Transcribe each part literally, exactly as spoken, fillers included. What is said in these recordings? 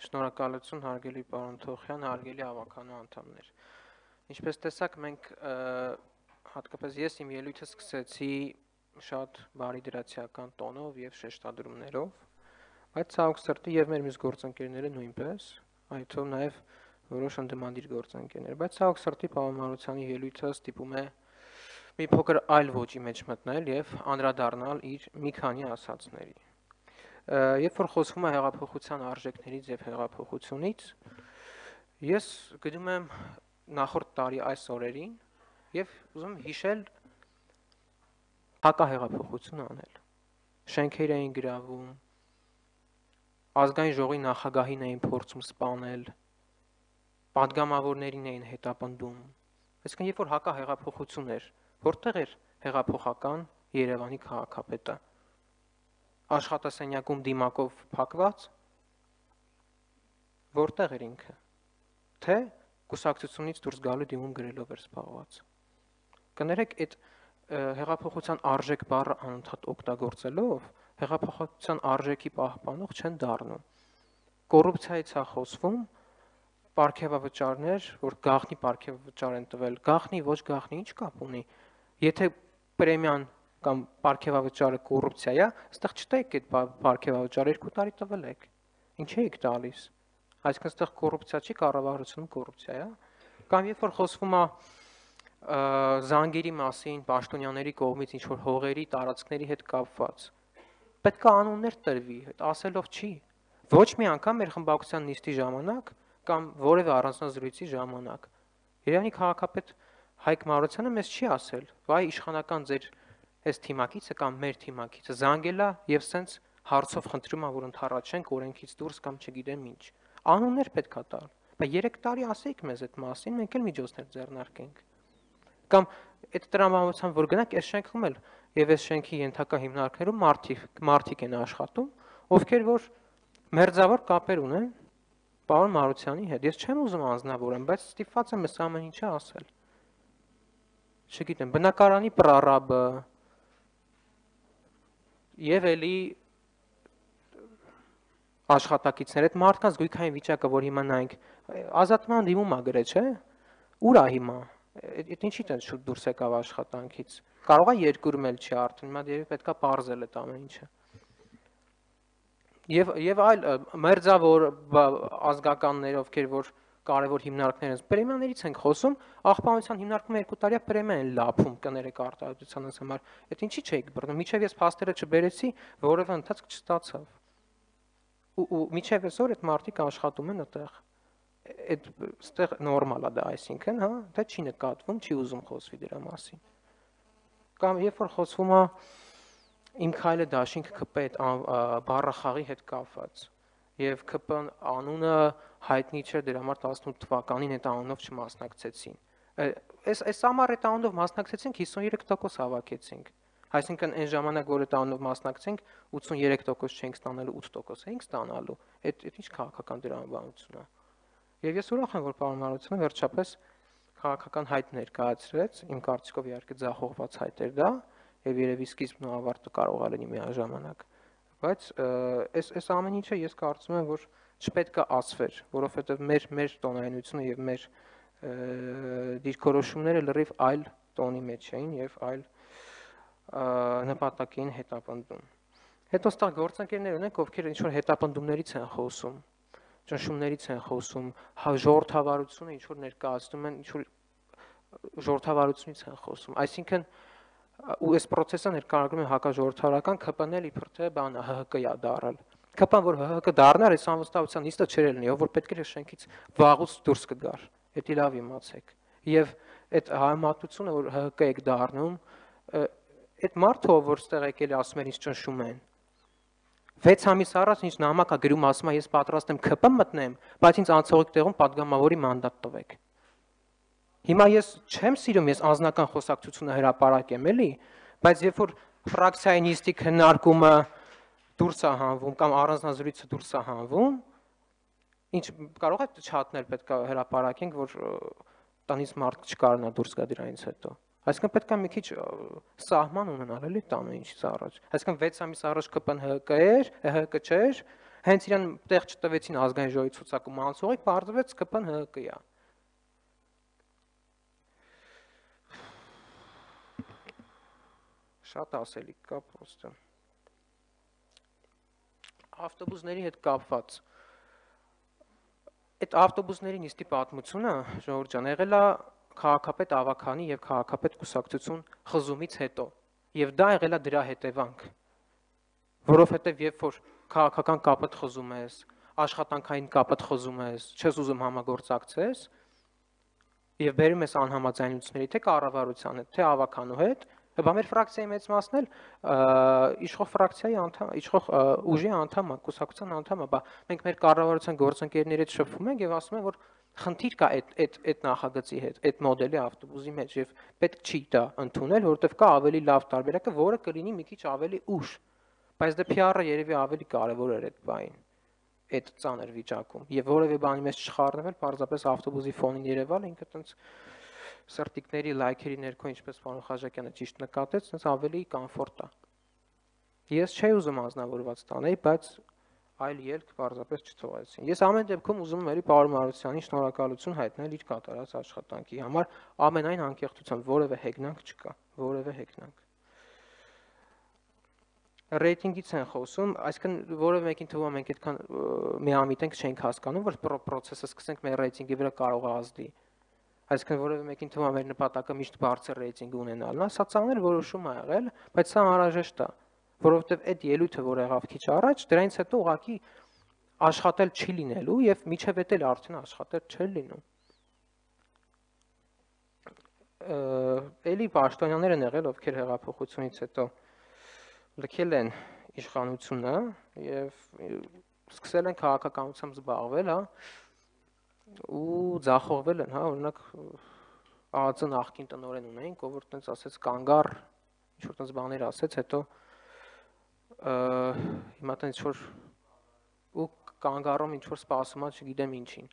Շնորհակալություն հարգելի պարոն Թոխյան, հարգելի ավականու անդամներ։ Ինչպես տեսակ, մենք հատկապես ես իմ ելույթը սկսեցի շատ բարի դրացիական տոնով եւ շեշտադրումներով, բայց ցավոք սրտի եւ մեր մյուս գործընկերները նույնպես, այդ թվում նաեւ որոշ ընդդիմադիր գործընկերներ, բայց ցավոք սրտի պարոն Մարությանի ելույթը ստիպում է մի փոքր այլ ոճի մեջ մտնել եւ անդրադառնալ իր մի քանի ասածների։ Երբ որ խոսվում է հեղափոխության արժեքներից եւ հեղափոխությունից, ես գնում եմ նախորդ տարի այս օրերին եւ ուզում հիշել հակահեղափոխություն անել։ Շենքեր էին գրավում, ազգային ժողովի նախագահին էին փորձում սպանել, падգամավորներին էին հետապնդում։ Այսինքն երբ որ հակահեղափոխություն էր, որտեղ էր հեղափոխական Երևանի քաղաքապետը։ Աշխատասենյակում դիմակով փակված, որտեղ էր ինքը, թե կուսակցությունից դուրս գալու դիմում գրելով էր զբաղված։ Կներեք, այդ հեղափոխության արժեք բառը անընդհատ օգտագործելով, հեղափոխության արժեքի պահպանող չեն դառնում։ Կոռուպցիայից է խոսվում, պարգևավճարներ, որ գաղտնի պարգևավճար են տվել, գաղտնի ոչ գաղտնի ինչ կապ ունի։ Եթե պրեմիան կամ պարգևավճարը կոռուպցիա է, այստեղ չտայք այդ պարգևավճարը երկու տարի տվել եք։ Ինչ եք տալիս։ Այսինքն այստեղ կոռուպցիա չի, կառավարությունում կոռուպցիա է։ Կամ երբ որ խոսվում է զանգերի մասին, պաշտոնյաների կողմից ինչ որ հողերի, տարածքների հետ կապված, պետք է անուններ տրվի, ասելով չի։ Ոչ մի անգամ մեր խմբակցության նիստի ժամանակ կամ որևէ առանձնազրույցի ժամանակ Երևանի քաղաքապետ Հայկ Մարությանը մեզ չի ասել, վայ իշխանական ձեր այս թիմակիցը կամ մեր թիմակիցը զանգել է եւ սենց հարցով խնդրում է, որ ընդառաջենք օրենքից դուրս կամ չգիտեմ ինչ։ Անուններ պետք է տալ։ Բայց երեք տարի ասեիք մեզ այդ մասին, մենք էլ միջոցներ ձեռնարկենք։ Կամ այդ տրամաբանության, որ գնանք այս շենքում էլ եւ այս շենքի ենթակա հիմնարկներում մարդիկ մարդիկ են աշխատում, ովքեր որ մերձավոր կապեր ունեն պարոն Մարությանի հետ։ Ես չեմ ուզում անձնավորեմ, բայց ստիպված եմ այս ամեն ինչը ասել։ Չգիտեմ, բնակարանի պրարաբը եւ էլի աշխատակիցներ, այդ մարդկանց գույքային վիճակը, որ հիմա նայենք, ազատման դիմում է գրե, չէ՞։ Ուր է հիմա։ Այդ ինչի՞ տենց շուտ դուրս եկավ աշխատանքից։ Կարող է երկրում էլ չի արդեն, հիմա դեպի պետքա բարձել այդ ամեն ինչը։ Եվ եւ այլ մերձավոր ազգականներ, ովքեր որ կարևոր հիմնարկներ են, պրեմիաներից ենք խոսում, աղբանության հիմնարկում երկու տարի պրեմիա են լափում կներեք արտադրությանս համար։ Այդ ինչի՞ չեք բռնում։ Միջև ես փաստերը չբերեցի, որովհետեւ ընթացք չստացավ։ Ու միջև այսօր այդ մարդիկ աշխատում են այդտեղ։ Այդ այստեղ նորմալ է դա, այսինքն, հա, դա չի նկատվում, չի ուզում խոսվի դրա մասին։ Կամ երբ որ խոսվում է իմ քայլը դաշինք ՔՊ այդ բառախաղի հետ կապված եւ ՔՊ-ն անունը հայտնի չէ, դրա համար տասնութ թվականին այդ անունով չմասնակցեցին։ Այս այս ամառ այդ անունով մասնակցեցինք, հիսունյուրեք տոկոս հավաքեցինք։ Այսինքն այն ժամանակ, որ այդ անունով մասնակցենք, ութսունյուրեք տոկոս չենք ստանալու, ութ տոկոս ենք ստանալու։ Այդ այդ ինչ քաղաքական դրամաբանություն է։ Եվ ես ուրախ եմ, որ պարոն Մարությանը վերջապես քաղաքական հայտ ներկայացրեց, իմ կարծիքով իհարկե ձախողված հայտ էր դա, եւ երևի սկիզբն ու ավարտը կարող է լինի միաժամանակ։ Բայց այս այս ամեն ինչը ես կարծում եմ, որ չպետք է ասվեր, որովհետեւ մեր մեր տոնայնությունը եւ մեր դիրքորոշումները լրիվ այլ տոնի մեջ էին եւ այլ նպատակին հետապնդում։ Հետո ստեղ գործընկերներ ունենք, ովքեր ինչ որ հետապնդումներից են խոսում, ճնշումներից են խոսում, ժողովրդավարությունը ինչ որ ներկայացնում են, ինչ որ ժողովրդավարությունից են խոսում։ Այսինքն ու այս process-ը ներկայացնում են հակաժողովրդավարական ՔՊ-ն էլ իբր թե բանը ՀՀԿ-յա դարել։ ՔՊ-ն որ ՀՀԿ դառնար, այս անվստահության նիստը չէր լինի, ով որ պետք էր շենքից վաղուց դուրս կգար։ Դա լավ իմացեք։ Եվ այդ համատությունը, որ ՀՀԿ եք դառնում, այդ մարդը, որ ստեղ եկել է ասում են ինձ ճնշում են։ վեց ամիս առաջ ինձ նամակ է գրում, ասում է ես պատրաստ եմ ՔՊ մտնեմ, բայց ինձ անցողիկ տեղում падգամավորի մանդատ տվեք։ Հիմա ես չեմ սիրում, ես անձնական խոսակցությունը հրապարակեմ, էլի, բայց երբ որ ֆրակցիայի նիստի քննարկումը դուրս է հանվում կամ առանձնազրույցը դուրս է հանվում, ինչ կարող է չհատնել պետք է հրապարակենք, որ տանից մարդ չկարողանա դուրս գա դրանից հետո։ Այսինքն պետք է մի քիչ սահման ունենալ էլի տանը ինչից առաջ։ Այսինքն վեց ամիս առաջ ԿՊ-ն ՀՀԿ էր, ՀՀԿ չէր, Հենց իրան տեղ չտվեցին ազգային ժողովի ցուցակում անցողիկ, բարձվեց Կ Փ-ն Հ Կ Ա։ Շատ ասելիք կա պրոստը։ Ավտոբուսների հետ կապված։ Այդ ավտոբուսների նիստի պատմությունը, Ժողովուրդ ջան, եղել է քաղաքապետ Ավագյանի եւ քաղաքապետ կուսակցություն խզումից հետո։ Եվ դա եղել է դրա հետևանք։ Որովհետեւ երբ որ քաղաքական կապդ խզում ես, աշխատանքային կապդ խզում ես, չես ուզում համագործակցես, եւ բերում ես անհամաձայնությունների թե կառավարության հետ, թե Ավագյանու հետ, Բա մեր ֆրակցիայի մեծ մասն էլ իշխող ֆրակցիայի անդամ, իշխող ուժի անդամ է, կուսակցության անդամ է, բա մենք մեր կառավարության գործընկերների հետ շփվում ենք եւ ասում են, որ խնդիր կա այդ այդ այդ նախագծի հետ, այդ մոդելի ավտոբուսի մեջ եւ պետք չի դա ընդունել, որովհետեւ կա ավելի լավ տարբերակը, որը կլինի մի քիչ ավելի ուշ։ Բայց դե P R-ը երևի ավելի կարեւոր էր այդ բային, այդ ծանր վիճակում եւ որևէ բանի մեջ չխառնվել, պարզապես ավտոբուսի ֆոնին երևալ, ինքը տենց սրտիկների լայքերի ներքո, ինչպես պարոն Խաչակյանը ճիշտ նկատեց, sense ավելի կոմֆորտ է։ Ես չէի ուզում անձնավորված տանել, բայց այլ ելք պարզապես չթողեցին։ Ես ամեն դեպքում ուզում եմ պարոն Մարությյանին շնորհակալություն հայտնել իր կատարած աշխատանքի համար, ամենայն անկեղծությամբ, որևէ հեգնանք չկա, որևէ հեգնանք։ Ռեյտինգից են խոսում, այսինքն որևէ մեկին թվում է մենք այդքան միամիտ ենք չենք հասկանում, որ պրոցեսը սկսենք մեր ռեյտինգի վրա կարող է ազդի։ Այսինքն որևէ մեկին թվում է մեր նպատակը միշտ բարձր ռեյտինգ ունենալն է, սա ծանր որոշում է եղել, բայց սա անհրաժեշտ է, որովհետև այդ ելույթը, որ եղավ քիչ առաջ, դրանից հետո ուղղակի աշխատել չի լինելու եւ միջև էդ էլ արդեն աշխատել չէր լինում։ Էլի պաշտոնյաներ են եղել, ովքեր հեղափոխությունից հետո լքել են իշխանությունը եւ սկսել են քաղաքականությամբ զբաղվել, հա, ու ձախողվել են, հա, օրինակ Ա Ծ նախկին տնօրեն ունեին, ով որ տենց ասեց կանգար, ինչ որ տենց բաներ ասեց, հետո հիմա տենց ինչ որ ու կանգարում ինչ որ սպասում է, չգիտեմ ինչին։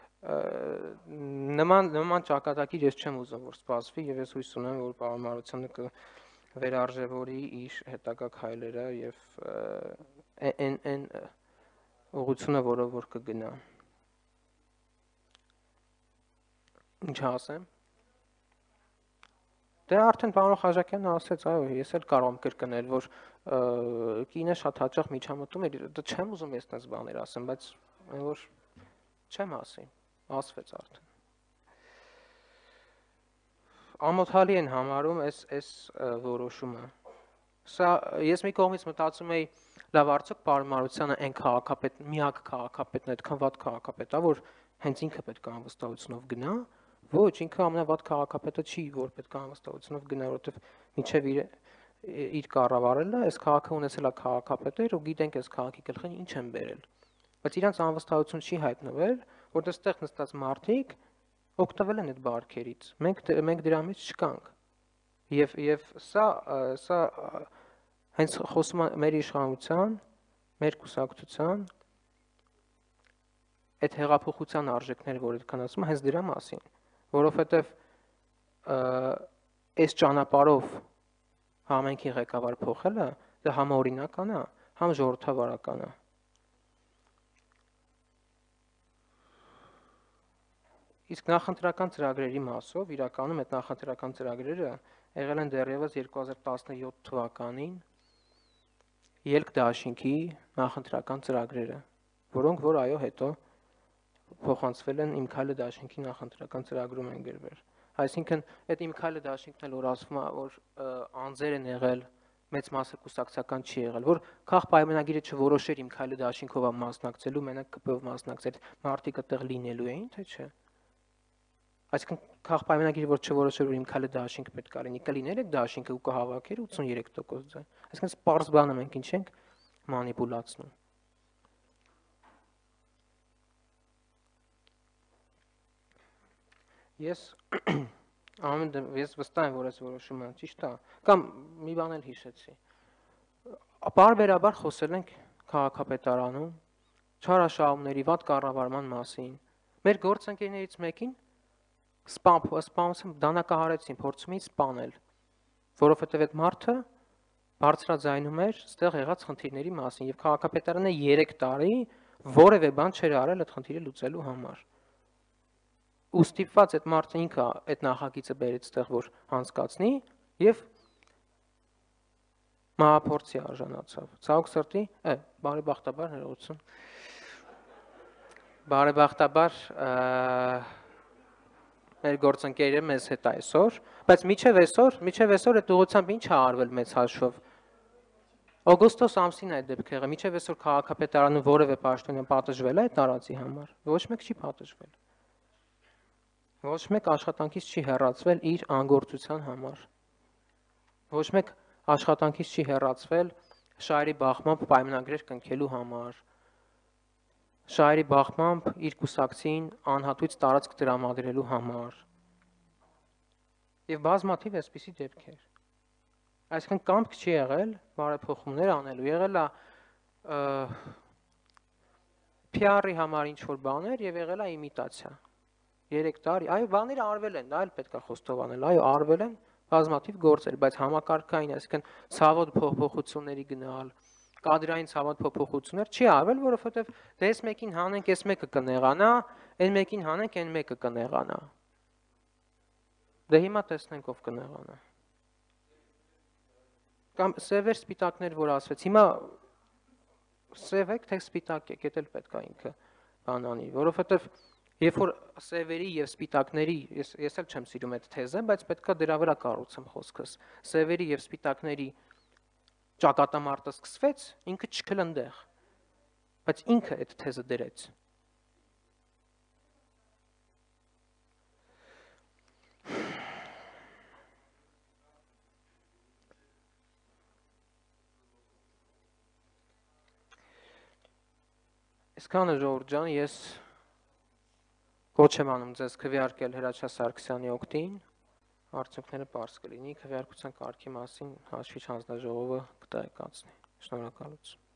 Նման նման ճակատագիր ես չեմ ուզում որ սպասվի եւ ես հույս ունեմ որ պարոն Մարությանը կվերարժևորի իր հետագա քայլերը եւ այն այն ուղղությունը, որով որ կգնա։ Ինչ ասեմ։ Դե արդեն պարոն Խաչակյանն ասեց, այո, ես էլ կարող եմ կրկնել, որ կինը շատ հաճախ միջամտում է, դա չեմ ուզում ես այդպես բաներ ասեմ, բայց որ չեմ ասի, ասվեց արդեն։ Ամոթալի են համարում այս այս որոշումը։ Սա ես մի կողմից մտածում էի, լավ արդյոք պարոն Մարությանը այն քաղաքապետ, միակ քաղաքապետն է, այդքան վատ քաղաքապետ է, որ հենց ինքը պետք է անվստահությունով գնա։ Ոչ, ինքը ամենավատ քաղաքապետը չի, որ պետք է անվստահությունով գնա, որովհետև մինչև իր իր կառավարելը, այս քաղաքը ունեցել է քաղաքապետեր ու գիտենք այս քաղաքի գլխին ինչ են բերել։ Բայց իրանց անվստահություն չի հայտնվել, որտեղ ստեղ նստած մարդիկ օգտվել են այդ բարքերից։ Մենք մենք դրա մեջ չկանք։ Եվ եւ սա սա հենց խոսում է մեր իշխանության, մեր կուսակցության այդ հեղափոխության արժեքները, որ այդքան ասում են, հենց դրա մասին, որովհետեւ այս ճանապարհով համենքի ղեկավար փոխելը դա համ օրինական է, համ ժողովրդավարական է։ Իսկ նախընտրական ծրագրերի մասով իրականում այդ նախընտրական ծրագրերը եղել են դեռևս երկու հազար տասնյոթ թվականին ելք դաշինքի նախընտրական ծրագրերը, որոնք որ այո հետո փոխանցվել են Իմ քայլը դաշինքի նախընտրական ծրագրում են գրվել։ Այսինքն այդ Իմ քայլը դաշինքն էլ որ ասվում է, որ անձեր են եղել, մեծ մասը կուսակցական չի եղել, որ քաղ պայմանագիրը չորոշեր Իմ քայլը դաշինքով մասնակցելու, մենակ Կ Բ-ով մասնակցել, մարդիկ այդտեղ լինելու էին, թե չէ։ Այսինքն քաղ պայմանագիրը որ չորոշեր որ Իմ քայլը դաշինք պետք է լինի, կլիներ այդ դաշինքը ու կհավաքեր ութսուներեք տոկոս ձայն։ Այսինքն սպարս բանը մենք ինչ ենք մանիպուլացնում։ Ես ամեն ես վստահ եմ, որ այս որոշումը ճիշտ է, կամ մի բան էլ հիշեցի։ Բարբերաբար խոսել ենք քաղաքապետարանում, չարաշահումների վատ կառավարման մասին։ Մեր գործընկերներից մեկին սպամ սպամությամբ դանակահարեցին, փորձում էին սպանել, որովհետև այդ մարդը բարձրաձայնում էր այդտեղ եղած խնդիրների մասին եւ քաղաքապետարանը երեք տարի որևէ բան չէր արել այդ խնդիրը լուծելու համար։ Ու ստիպված այդ մարդը ինքը այդ նախագիծը բերեց այդտեղ որ անցկացնի եւ մահափորձի արժանացավ։ Ցավոք սրտի, է, բարեբախտաբար ներողություն։ Բարեբախտաբար մեր գործընկերը մեզ հետ այսօր, բայց միջև այսօր, միջև այսօր այդ ուղղությամբ ինչ է արվել մեծ հաշվով։ Օգոստոս ամսին այդ դեպքը եղավ, միջև այսօր քաղաքապետարանը որևէ պաշտոնյա պատժվել է այդ տարածի համար։ Ոչ մեկ չի պատժվել։ Ոչ մեկ աշխատանքից չի հեռացվել իր անգործության համար։ Ոչ մեկ աշխատանքից չի հեռացվել շահերի բախմամբ պայմանագրեր կնքելու համար։ Շահերի բախմամբ իր կուսակցին անհատույց տարածք տրամադրելու համար։ Եվ բազմաթիվ այսպիսի դեպքեր։ Այսինքն կամք չի եղել բարեփոխումներ անելու, եղել է P R-ի համար ինչ-որ բաներ եւ եղել է իմիտացիա։ Երեք տարի, այո, բաները արվել են, դա էլ պետք է խոստովանել, այո, արվել են բազմաթիվ գործեր, բայց համակարգային, այսինքն ցավոտ փոփոխությունների գնալ, կադրային ցավոտ փոփոխություններ չի արվել, որովհետեւ դե այս մեկին հանենք, այս մեկը կնեղանա, այն մեկին հանենք, այն մեկը կնեղանա։ Դե հիմա տեսնենք ով կնեղանա։ Կամ սևեր սպիտակներ, որ ասվեց, հիմա սև եք, թե սպիտակ եք, դա էլ պետք է ինքը բան անի, որովհետև երբ որ սևերի եւ սպիտակների, ես ես էլ չեմ սիրում այդ թեզը, բայց պետք է դրա վրա կառուցեմ խոսքս։ Սևերի եւ սպիտակների ճակատամարտը սկսվեց, ինքը չքել ընդեղ։ Բայց ինքը այդ թեզը դրեց։ Այսքանը ժողովուրդ ջան, ես կոչ եմ անում ձեզ քվեարկել Հրաչյա Սարգսյանի օգտին, արդյունքները պարզ կլինի, քվեարկության կարգի մասին հաշվիչ հանձնաժողովը կտեղեկացնի։ Շնորհակալություն։